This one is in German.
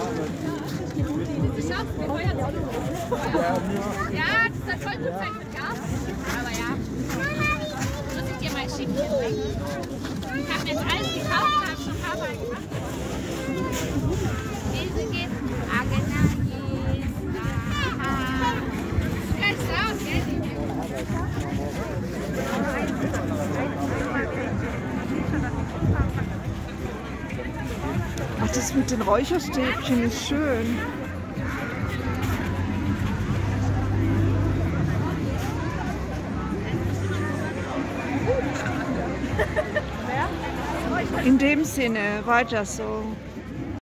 Ja, das soll gut sein mit Gas. Aber ja, muss ich dir mal schicken. Ich habe jetzt alles gekauft und habe schon ein paar Mal gemacht. Diese geht Ach, das mit den Räucherstäbchen ist schön. In dem Sinne, weiter so.